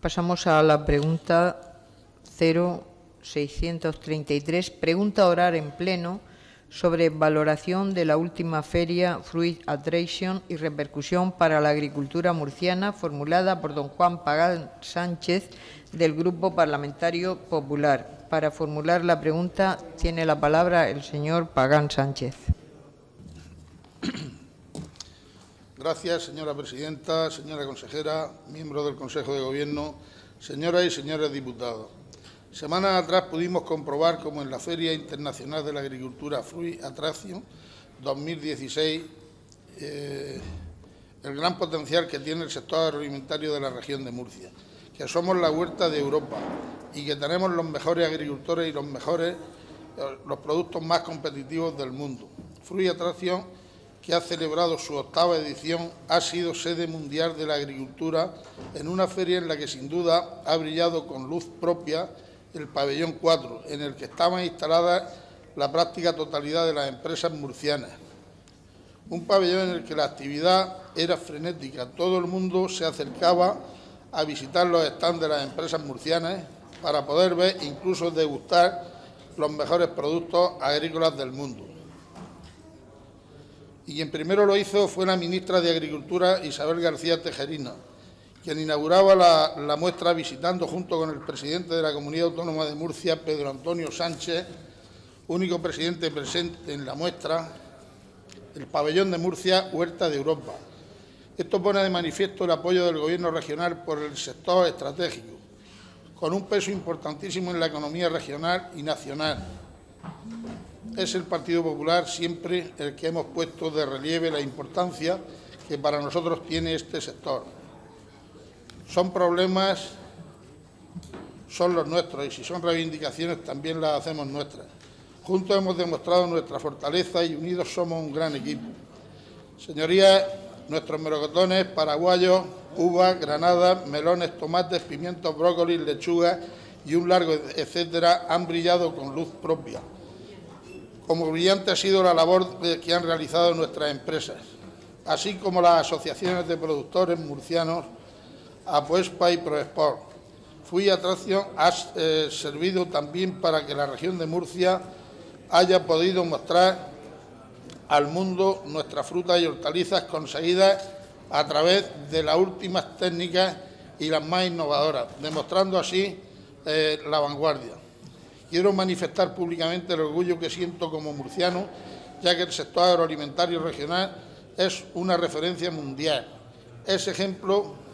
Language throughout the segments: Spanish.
Pasamos a la pregunta 0633, pregunta oral en pleno sobre valoración de la última feria Fruit Attraction y repercusión para la agricultura murciana, formulada por don Juan Pagán Sánchez, del Grupo Parlamentario Popular. Para formular la pregunta tiene la palabra el señor Pagán Sánchez. Gracias, señora presidenta, señora consejera, miembros del Consejo de Gobierno, señoras y señores diputados. Semanas atrás pudimos comprobar cómo en la Feria Internacional de la Agricultura Fruit Attraction 2016 el gran potencial que tiene el sector agroalimentario de la región de Murcia, que somos la huerta de Europa y que tenemos los mejores agricultores y los productos más competitivos del mundo. Fruit Attraction, que ha celebrado su 8ª edición, ha sido sede mundial de la agricultura en una feria en la que sin duda ha brillado con luz propia el pabellón 4, en el que estaban instaladas la práctica totalidad de las empresas murcianas. Un pabellón en el que la actividad era frenética, todo el mundo se acercaba a visitar los stands de las empresas murcianas para poder ver e incluso degustar los mejores productos agrícolas del mundo. Y quien primero lo hizo fue la ministra de Agricultura, Isabel García Tejerina, quien inauguraba la muestra visitando junto con el presidente de la Comunidad Autónoma de Murcia, Pedro Antonio Sánchez, único presidente presente en la muestra, el pabellón de Murcia, Huerta de Europa. Esto pone de manifiesto el apoyo del Gobierno regional por el sector estratégico, con un peso importantísimo en la economía regional y nacional. Es el Partido Popular siempre el que hemos puesto de relieve la importancia que para nosotros tiene este sector. Son problemas, son los nuestros, y si son reivindicaciones también las hacemos nuestras. Juntos hemos demostrado nuestra fortaleza y unidos somos un gran equipo. Señorías, nuestros melocotones, paraguayos, uvas, granadas, melones, tomates, pimientos, brócolis, lechugas y un largo etcétera han brillado con luz propia. Como brillante ha sido la labor que han realizado nuestras empresas, así como las asociaciones de productores murcianos, Apuespa y Proexport. Fruit Attraction ha servido también para que la región de Murcia haya podido mostrar al mundo nuestras frutas y hortalizas conseguidas a través de las últimas técnicas y las más innovadoras, demostrando así la vanguardia. Quiero manifestar públicamente el orgullo que siento como murciano, ya que el sector agroalimentario regional es una referencia mundial. Es ejemplo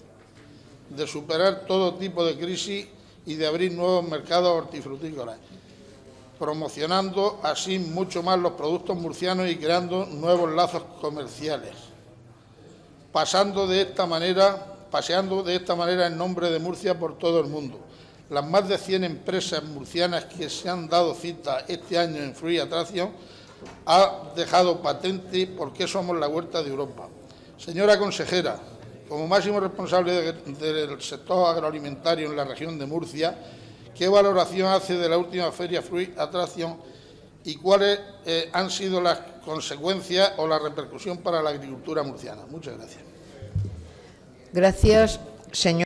de superar todo tipo de crisis y de abrir nuevos mercados hortifrutícolas, promocionando así mucho más los productos murcianos y creando nuevos lazos comerciales, paseando de esta manera en nombre de Murcia por todo el mundo. Las más de 100 empresas murcianas que se han dado cita este año en Fruit Attraction han dejado patente por qué somos la huerta de Europa. Señora consejera, como máximo responsable del sector agroalimentario en la región de Murcia, ¿qué valoración hace de la última feria Fruit Attraction y cuáles han sido las consecuencias o la repercusión para la agricultura murciana? Muchas gracias. Gracias, señor.